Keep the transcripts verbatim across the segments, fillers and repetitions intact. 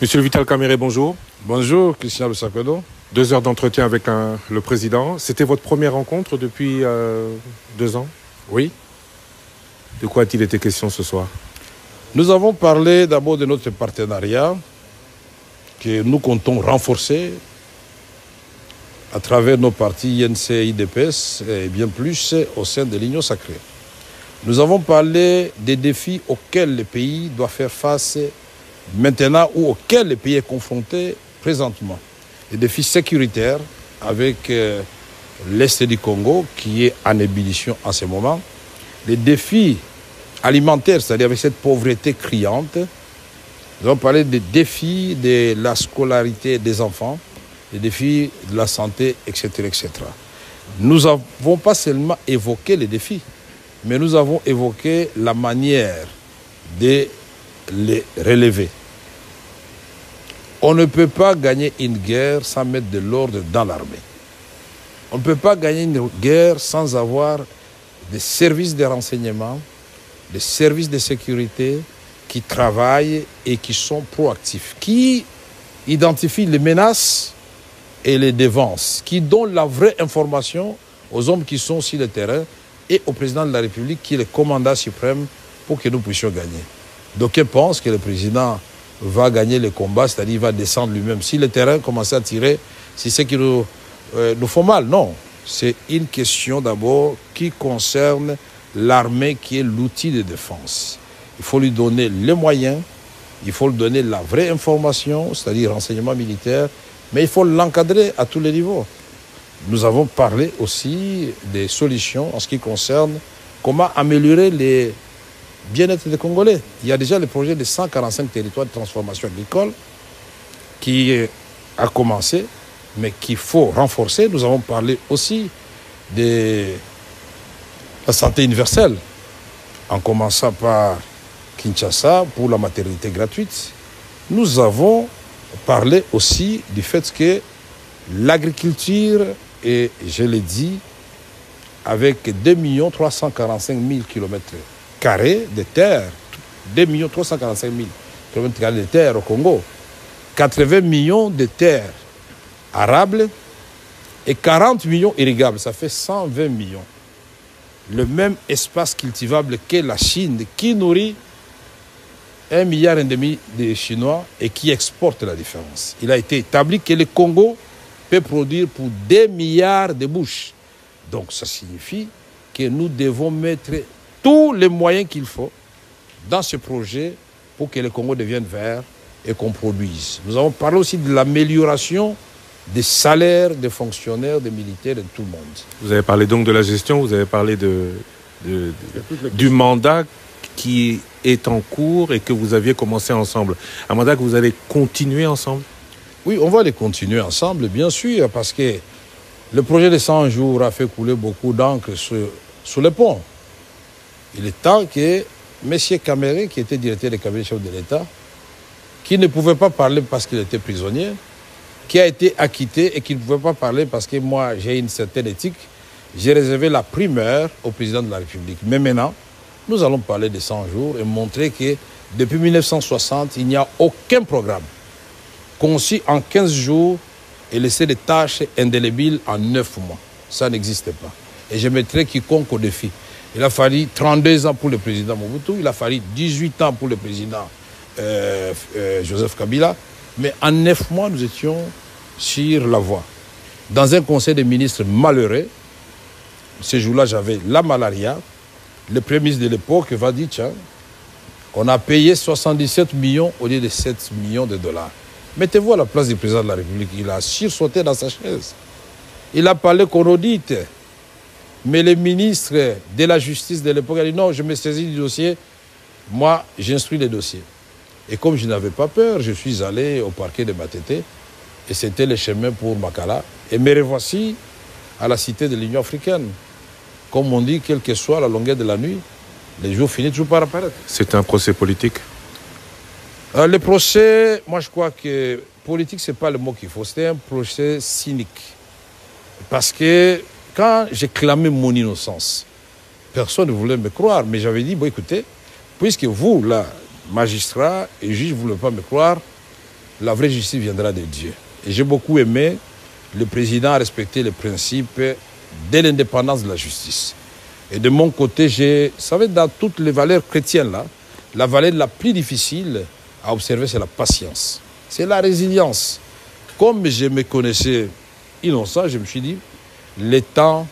Monsieur Vital Kamerhe, bonjour. Bonjour, Christian Lusakwedo. Deux heures d'entretien avec un, le président. C'était votre première rencontre depuis euh, deux ans? Oui. De quoi a-t-il été question ce soir? Nous avons parlé d'abord de notre partenariat que nous comptons renforcer à travers nos partis I N C, I D P S et bien plus au sein de l'Union sacrée. Nous avons parlé des défis auxquels le pays doit faire face maintenant ou auxquels le pays est confronté présentement. Les défis sécuritaires avec euh, l'Est du Congo qui est en ébullition en ce moment. Les défis alimentaires, c'est-à-dire avec cette pauvreté criante. Nous avons parlé des défis de la scolarité des enfants, des défis de la santé, et cetera, et cetera. Nous n'avons pas seulement évoqué les défis, mais nous avons évoqué la manière de les relever. On ne peut pas gagner une guerre sans mettre de l'ordre dans l'armée. On ne peut pas gagner une guerre sans avoir des services de renseignement, des services de sécurité qui travaillent et qui sont proactifs, qui identifient les menaces et les dévancent, qui donnent la vraie information aux hommes qui sont sur le terrain et au président de la République qui est le commandant suprême pour que nous puissions gagner. D'aucuns pensent que le président va gagner le combat, c'est-à-dire qu'il va descendre lui-même. Si le terrain commence à tirer, c'est ce qui nous, euh, nous fait mal. Non, c'est une question d'abord qui concerne l'armée qui est l'outil de défense. Il faut lui donner les moyens, il faut lui donner la vraie information, c'est-à-dire renseignement militaire, mais il faut l'encadrer à tous les niveaux. Nous avons parlé aussi des solutions en ce qui concerne comment améliorer les bien-être des Congolais. Il y a déjà le projet de cent quarante-cinq territoires de transformation agricole qui a commencé, mais qu'il faut renforcer. Nous avons parlé aussi de la santé universelle, en commençant par Kinshasa pour la maternité gratuite. Nous avons parlé aussi du fait que l'agriculture, et je l'ai dit, avec deux millions trois cent quarante-cinq mille kilomètres carrés de terre, deux millions trois cent quarante-cinq mille kilomètres carrés de terre au Congo, quatre-vingts millions de terres arables et quarante millions irrigables, ça fait cent vingt millions. Le même espace cultivable que la Chine, qui nourrit un milliard et demi de Chinois et qui exporte la différence. Il a été établi que le Congo peut produire pour deux milliards de bouches. Donc ça signifie que nous devons mettre tous les moyens qu'il faut dans ce projet pour que le Congo devienne vert et qu'on produise. Nous avons parlé aussi de l'amélioration des salaires des fonctionnaires, des militaires et de tout le monde. Vous avez parlé donc de la gestion, vous avez parlé de, de, de, du mandat qui est en cours et que vous aviez commencé ensemble. Un mandat que vous allez continuer ensemble? Oui, on va les continuer ensemble, bien sûr, parce que le projet de cent jours a fait couler beaucoup d'encre sur, sur le pont. Il est temps que M. Kamerhe, qui était directeur des cabinets chefs de l'État, qui ne pouvait pas parler parce qu'il était prisonnier, qui a été acquitté et qui ne pouvait pas parler parce que moi, j'ai une certaine éthique, j'ai réservé la primeur au président de la République. Mais maintenant, nous allons parler de cent jours et montrer que depuis mille neuf cent soixante, il n'y a aucun programme conçu en quinze jours et laisser des tâches indélébiles en neuf mois. Ça n'existe pas. Et je mettrai quiconque au défi. Il a fallu trente-deux ans pour le président Mobutu, il a fallu dix-huit ans pour le président euh, euh, Joseph Kabila, mais en neuf mois, nous étions sur la voie. Dans un conseil des ministres malheureux, ce jour-là, j'avais la malaria. Le premier ministre de l'époque va dire, tiens, on a payé soixante-dix-sept millions au lieu de sept millions de dollars. Mettez-vous à la place du président de la République. Il a sursauté dans sa chaise. Il a parlé qu'on audite. Mais le ministre de la Justice de l'époque a dit, non, je me saisis du dossier. Moi, j'instruis les dossiers. Et comme je n'avais pas peur, je suis allé au parquet de Matete. Et c'était le chemin pour Makala. Et me revoici à la cité de l'Union africaine. Comme on dit, quelle que soit la longueur de la nuit, les jours finissent toujours par apparaître. C'est un procès politique? euh, Le procès, moi je crois que politique, ce n'est pas le mot qu'il faut. C'est un procès cynique. Parce que quand j'ai clamé mon innocence, personne ne voulait me croire. Mais j'avais dit, bon écoutez, puisque vous, là, magistrat et juge, vous ne voulez pas me croire, la vraie justice viendra de Dieu. Et j'ai beaucoup aimé, le président a respecté les principes de l'indépendance de la justice. Et de mon côté, j'ai, vous savez, dans toutes les valeurs chrétiennes, là, la valeur la plus difficile à observer, c'est la patience. C'est la résilience. Comme je me connaissais innocent, je me suis dit, le temps,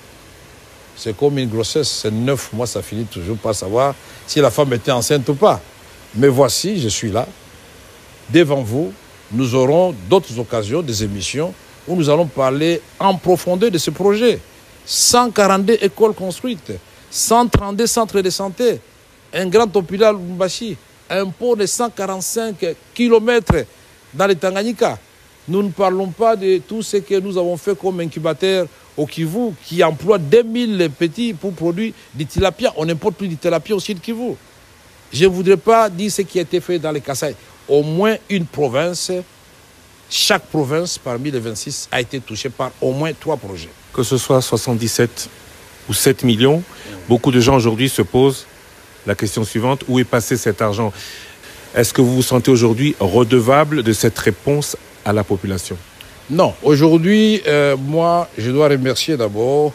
c'est comme une grossesse, c'est neuf mois, ça finit toujours par savoir si la femme était enceinte ou pas. Mais voici, je suis là, devant vous, nous aurons d'autres occasions, des émissions, où nous allons parler en profondeur de ce projet. cent quarante-deux écoles construites, cent trente-deux centres de santé, un grand hôpital Lumbashi, un pont de cent quarante-cinq kilomètres dans le Tanganyika. Nous ne parlons pas de tout ce que nous avons fait comme incubateur au Kivu, qui emploie deux mille petits pour produire du tilapia. On n'importe plus du tilapia au sud Kivu. Je ne voudrais pas dire ce qui a été fait dans les Kasaï. Au moins une province, chaque province parmi les vingt-six a été touchée par au moins trois projets. Que ce soit soixante-dix-sept ou sept millions, beaucoup de gens aujourd'hui se posent la question suivante, où est passé cet argent? Est-ce que vous vous sentez aujourd'hui redevable de cette réponse à la population? Non. Aujourd'hui, euh, moi, je dois remercier d'abord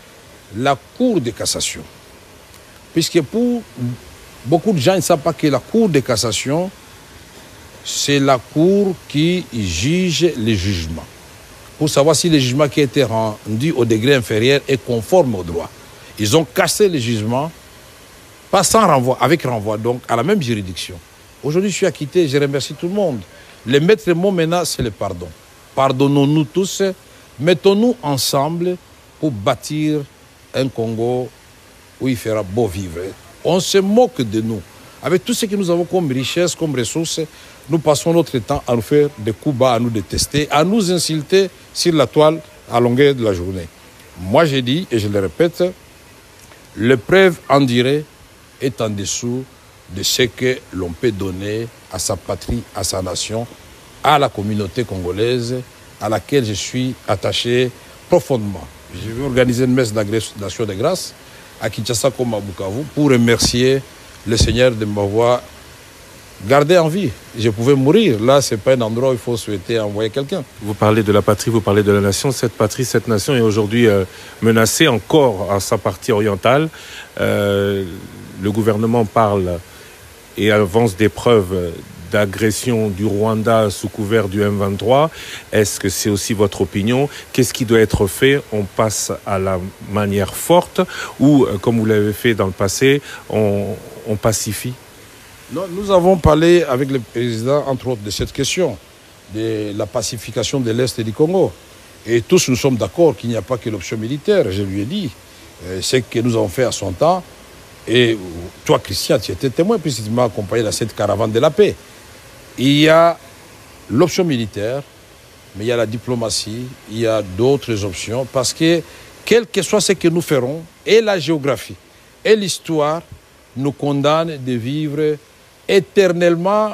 la Cour de cassation. Puisque pour beaucoup de gens, ils ne savent pas que la Cour de cassation, c'est la Cour qui juge les jugements. Pour savoir si le jugement qui a été rendu au degré inférieur est conforme au droit. Ils ont cassé le jugement, pas sans renvoi, avec renvoi, donc à la même juridiction. Aujourd'hui, je suis acquitté, je remercie tout le monde. Le maître mot maintenant, c'est le pardon. Pardonnons-nous tous, mettons-nous ensemble pour bâtir un Congo où il fera beau vivre. On se moque de nous. Avec tout ce que nous avons comme richesse, comme ressources, nous passons notre temps à nous faire des coups bas, à nous détester, à nous insulter sur la toile à longueur de la journée. Moi, j'ai dit, et je le répète, l'épreuve endurée est en dessous de ce que l'on peut donner à sa patrie, à sa nation, à la communauté congolaise, à laquelle je suis attaché profondément. Je vais organiser une messe d'action de grâce à Kinshasa comme à Bukavu pour remercier le Seigneur de m'avoir gardé en vie. Je pouvais mourir. Là, ce n'est pas un endroit où il faut souhaiter envoyer quelqu'un. Vous parlez de la patrie, vous parlez de la nation. Cette patrie, cette nation est aujourd'hui euh, menacée encore à sa partie orientale. Euh, le gouvernement parle et avance des preuves d'agression du Rwanda sous couvert du M vingt-trois. Est-ce que c'est aussi votre opinion? Qu'est-ce qui doit être fait? On passe à la manière forte ou, comme vous l'avez fait dans le passé, on, on pacifie? Non, nous avons parlé avec le président, entre autres, de cette question, de la pacification de l'Est du Congo. Et tous nous sommes d'accord qu'il n'y a pas que l'option militaire. Je lui ai dit, euh, ce que nous avons fait à son temps. Et toi, Christian, tu étais témoin, puisque tu m'as accompagné dans cette caravane de la paix. Il y a l'option militaire, mais il y a la diplomatie, il y a d'autres options, parce que, quel que soit ce que nous ferons, et la géographie, et l'histoire, nous condamnent de vivre éternellement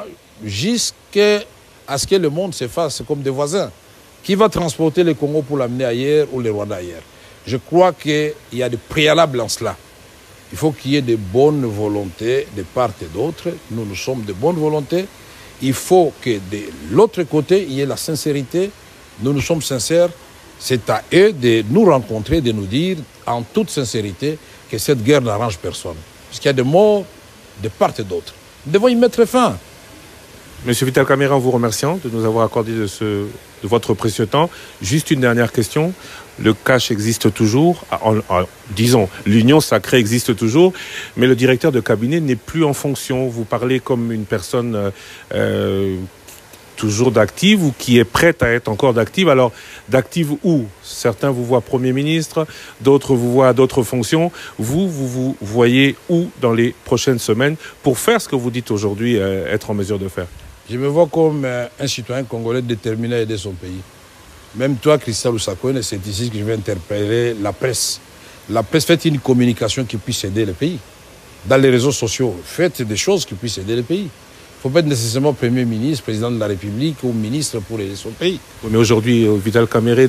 jusqu'à ce que le monde se fasse comme des voisins. Qui va transporter le Congo pour l'amener ailleurs ou le Rwanda ailleurs? Je crois qu'il y a des préalables en cela. Il faut qu'il y ait de bonnes volontés de part et d'autre. Nous, nous sommes de bonne volonté. Il faut que de l'autre côté, il y ait la sincérité. Nous, nous sommes sincères. C'est à eux de nous rencontrer, de nous dire en toute sincérité que cette guerre n'arrange personne. Parce qu'il y a des morts de part et d'autre. Nous devons y mettre fin. Monsieur Vital Kamerhe, en vous remerciant de nous avoir accordé de, ce, de votre précieux temps. Juste une dernière question. Le cash existe toujours. En, en, disons, l'union sacrée existe toujours, mais le directeur de cabinet n'est plus en fonction. Vous parlez comme une personne euh, toujours d'active ou qui est prête à être encore d'active. Alors, d'active où? Certains vous voient Premier ministre, d'autres vous voient à d'autres fonctions. Vous, vous vous voyez où dans les prochaines semaines pour faire ce que vous dites aujourd'hui euh, être en mesure de faire? Je me vois comme euh, un citoyen congolais déterminé à aider son pays. Même toi, Christian Lusakone, c'est ici que je vais interpeller la presse. La presse, fait une communication qui puisse aider le pays. Dans les réseaux sociaux, faites des choses qui puissent aider le pays. Il ne faut pas être nécessairement Premier ministre, Président de la République ou ministre pour aider son pays. Oui, mais aujourd'hui, Vital Kamerhe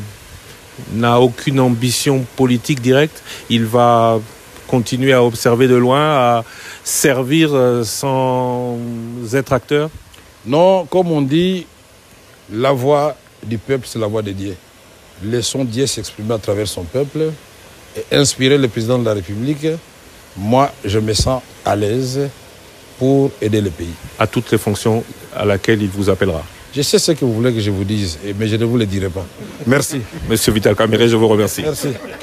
n'a aucune ambition politique directe. Il va continuer à observer de loin, à servir sans être acteur. Non, comme on dit, la voix du peuple, c'est la voix de Dieu. Laissons Dieu s'exprimer à travers son peuple et inspirer le président de la République. Moi, je me sens à l'aise pour aider le pays. À toutes les fonctions à laquelle il vous appellera. Je sais ce que vous voulez que je vous dise, mais je ne vous le dirai pas. Merci. Monsieur Vital Kamerhe, je vous remercie. Merci.